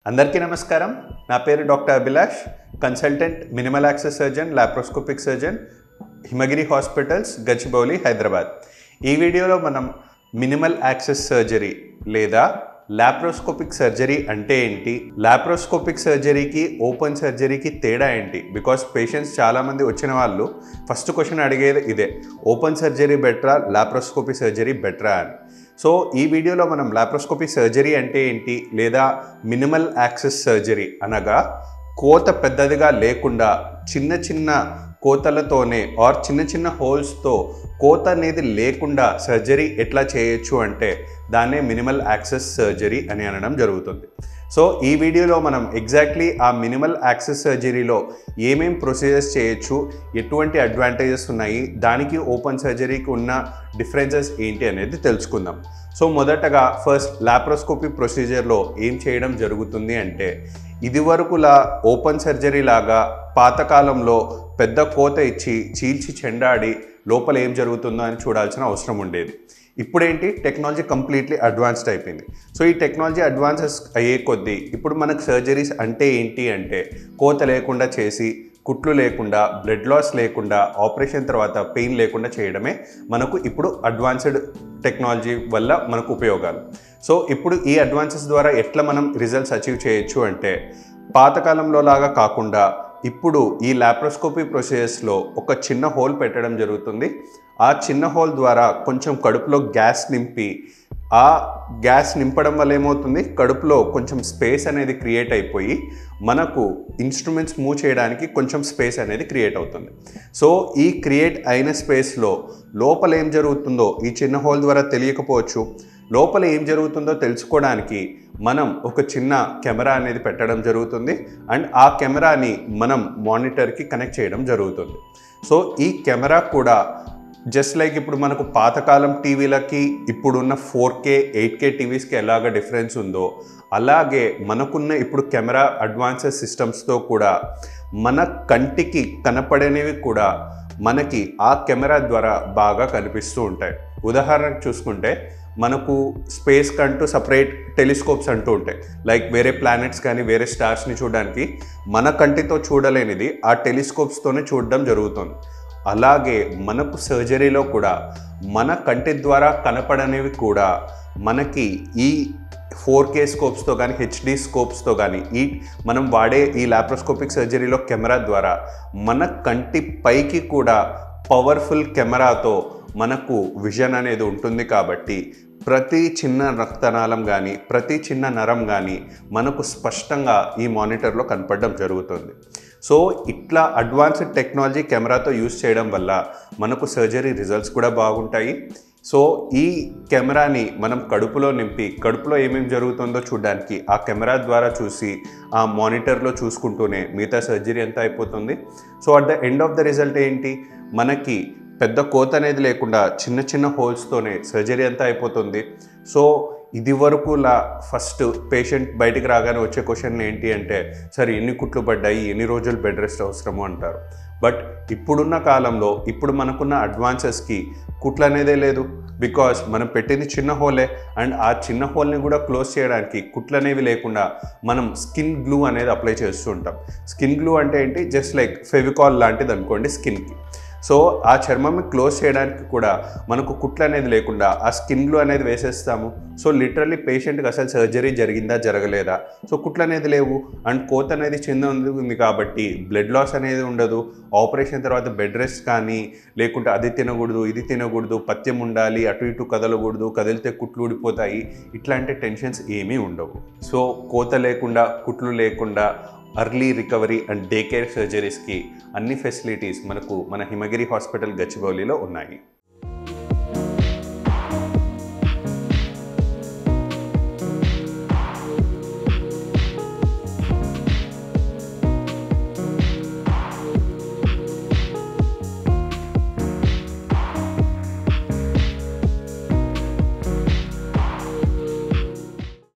అందరికీ నమస్కారం. నా పేరు doctor Abhilash, consultant minimal access surgeon, laparoscopic surgeon, Himagiri hospitals, Gachibowli, Hyderabad. ఈ వీడియోలో మనం మినిమల్ యాక్సెస్ సర్జరీ లేదా లాప్రోస్కోపిక్ సర్జరీ అంటే ఏంటి, లాప్రోస్కోపిక్ సర్జరీకి ఓపెన్ సర్జరీకి తేడా ఏంటి, బికాస్ పేషెంట్స్ చాలామంది వచ్చిన వాళ్ళు ఫస్ట్ క్వశ్చన్ అడిగేది ఇదే, ఓపెన్ సర్జరీ బెటరా, లాప్రోస్కోపిక్ సర్జరీ బెటరా అని. సో ఈ వీడియోలో మనం లాప్రోస్కోపిక్ సర్జరీ అంటే ఏంటి లేదా మినిమల్ యాక్సెస్ సర్జరీ అనగా కోత పెద్దదిగా లేకుండా చిన్న చిన్న కోతలతోనే ఆర్ చిన్న చిన్న హోల్స్తో కోత అనేది లేకుండా సర్జరీ ఎట్లా చేయొచ్చు అంటే దాన్నే మినిమల్ యాక్సెస్ సర్జరీ అని అనడం జరుగుతుంది. సో ఈ వీడియోలో మనం ఎగ్జాక్ట్లీ ఆ మినిమల్ యాక్సెస్ సర్జరీలో ఏమేం ప్రొసీజర్స్ చేయొచ్చు, ఎటువంటి అడ్వాంటేజెస్ ఉన్నాయి, దానికి ఓపెన్ సర్జరీకి ఉన్న డిఫరెన్సెస్ ఏంటి అనేది తెలుసుకుందాం. సో మొదటగా ఫస్ట్ లాప్రోస్కోపీ ప్రొసీజర్లో ఏం చేయడం జరుగుతుంది అంటే, ఇదివరకులా ఓపెన్ సర్జరీ లాగా పాతకాలంలో పెద్ద కోత ఇచ్చి చీల్చి చెండాడి లోపల ఏం జరుగుతుందో అని చూడాల్సిన అవసరం ఉండేది. ఇప్పుడేంటి, టెక్నాలజీ కంప్లీట్లీ అడ్వాన్స్డ్ అయిపోయింది. సో ఈ టెక్నాలజీ అడ్వాన్సెస్ అయ్యే కొద్దీ ఇప్పుడు మనకు సర్జరీస్ అంటే ఏంటి అంటే, కోత లేకుండా చేసి కుట్లు లేకుండా, బ్లడ్ లాస్ లేకుండా, ఆపరేషన్ తర్వాత పెయిన్ లేకుండా చేయడమే మనకు ఇప్పుడు అడ్వాన్స్డ్ టెక్నాలజీ వల్ల మనకు ఉపయోగాలు. సో ఇప్పుడు ఈ అడ్వాన్సెస్ ద్వారా ఎట్లా మనం రిజల్ట్స్ అచీవ్ చేయొచ్చు అంటే, పాతకాలంలో లాగా కాకుండా ఇప్పుడు ఈ లాప్రోస్కోపీ ప్రొసీజర్స్లో ఒక చిన్న హోల్ పెట్టడం జరుగుతుంది. ఆ చిన్న హోల్ ద్వారా కొంచెం కడుపులో గ్యాస్ నింపి, ఆ గ్యాస్ నింపడం వల్ల ఏమవుతుంది, కడుపులో కొంచెం స్పేస్ అనేది క్రియేట్ అయిపోయి మనకు ఇన్స్ట్రుమెంట్స్ మూవ్ చేయడానికి కొంచెం స్పేస్ అనేది క్రియేట్ అవుతుంది. సో ఈ క్రియేట్ అయిన స్పేస్లో లోపల ఏం జరుగుతుందో ఈ చిన్న హోల్ ద్వారా తెలియకపోవచ్చు. లోపల ఏం జరుగుతుందో తెలుసుకోవడానికి మనం ఒక చిన్న కెమెరా అనేది పెట్టడం జరుగుతుంది అండ్ ఆ కెమెరాని మనం మానిటర్కి కనెక్ట్ చేయడం జరుగుతుంది. సో ఈ కెమెరా కూడా జస్ట్ లైక్ ఇప్పుడు మనకు పాతకాలం టీవీలకి ఇప్పుడున్న 4K 8K టీవీస్కి ఎలాగ డిఫరెన్స్ ఉందో, అలాగే మనకున్న ఇప్పుడు కెమెరా అడ్వాన్సెస్ సిస్టమ్స్తో కూడా మన కంటికి కనపడనివి కూడా మనకి ఆ కెమెరా ద్వారా బాగా కనిపిస్తూ ఉంటాయి. ఉదాహరణకు చూసుకుంటే మనకు స్పేస్ కంటూ సపరేట్ టెలిస్కోప్స్ అంటూ ఉంటాయి. లైక్ వేరే ప్లానెట్స్ కానీ వేరే స్టార్స్ని చూడడానికి మన కంటితో చూడలేనిది ఆ టెలిస్కోప్స్తోనే చూడడం జరుగుతుంది. అలాగే మనకు సర్జరీలో కూడా మన కంటి ద్వారా కనపడనివి కూడా మనకి ఈ 4K స్కోప్స్తో కానీ HD స్కోప్స్తో కానీ మనం వాడే ఈ లాప్రోస్కోపిక్ సర్జరీలో కెమెరా ద్వారా మన కంటి పైకి కూడా పవర్ఫుల్ కెమెరాతో మనకు విజన్ అనేది ఉంటుంది. కాబట్టి ప్రతి చిన్న రక్తనాళం కానీ ప్రతి చిన్న నరం కానీ మనకు స్పష్టంగా ఈ మానిటర్లో కనపడడం జరుగుతుంది. సో ఇట్లా అడ్వాన్స్డ్ టెక్నాలజీ కెమెరాతో యూస్ చేయడం వల్ల మనకు సర్జరీ రిజల్ట్స్ కూడా బాగుంటాయి. సో ఈ కెమెరాని మనం కడుపులో నింపి కడుపులో ఏమేమి జరుగుతుందో చూడడానికి ఆ కెమెరా ద్వారా చూసి ఆ మానిటర్లో చూసుకుంటూనే మిగతా సర్జరీ ఎంత అయిపోతుంది. So at the end of the result ఏంటి, మనకి పెద్ద కోత అనేది లేకుండా చిన్న చిన్న హోల్స్తోనే సర్జరీ అంతా అయిపోతుంది. సో ఇది వరకులా ఫస్ట్ పేషెంట్ బయటికి రాగానే వచ్చే క్వశ్చన్ ఏంటి అంటే, సరే ఎన్ని కుట్లు పడ్డాయి, ఎన్ని రోజులు బెడ్ రెస్ట్ అవసరము అంటారు. బట్ ఇప్పుడున్న కాలంలో ఇప్పుడు మనకున్న అడ్వాన్సెస్కి కుట్లు అనేదే లేదు. బికాస్ మనం పెట్టింది చిన్న హోలే అండ్ ఆ చిన్న హోల్ని కూడా క్లోజ్ చేయడానికి కుట్లు అనేవి లేకుండా మనం స్కిన్ గ్లూ అనేది అప్లై చేస్తూ ఉంటాం. స్కిన్ గ్లూ అంటే ఏంటి, జస్ట్ లైక్ ఫెవికాల్ లాంటిది అనుకోండి స్కిన్కి. సో ఆ చర్మంని క్లోజ్ చేయడానికి కూడా మనకు కుట్లు అనేది లేకుండా ఆ స్కిన్ గ్లూ అనేది వేసేస్తాము. సో లిటరల్లీ పేషెంట్కి అసలు సర్జరీ జరిగిందా జరగలేదా, సో కుట్లు అనేది లేవు అండ్ కోత అనేది చెంది కాబట్టి బ్లడ్ లాస్ అనేది ఉండదు. ఆపరేషన్ తర్వాత బెడ్ రెస్ట్ కానీ లేకుంటే అది తినకూడదు ఇది తినకూడదు, పథ్యం ఉండాలి, అటు ఇటు కదలకూడదు, కదిలితే కుట్లు ఊడిపోతాయి, ఇట్లాంటి టెన్షన్స్ ఏమీ ఉండవు. సో కోత లేకుండా కుట్లు లేకుండా early recovery and day care సర్జరీస్కి అన్ని ఫెసిలిటీస్ మనకు మన హిమగిరి హాస్పిటల్ గచ్చిబౌలిలో ఉన్నాయి.